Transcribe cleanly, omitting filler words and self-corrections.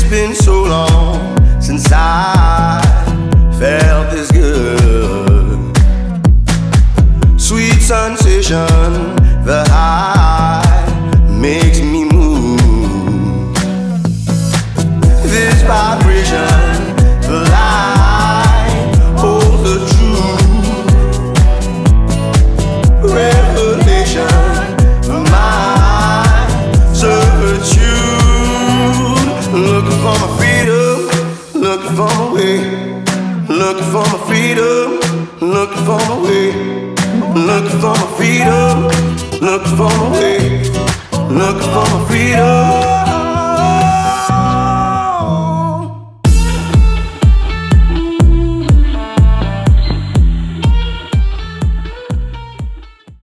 been so long since I felt this good. Sweet sensation, the high makes me move. This vibration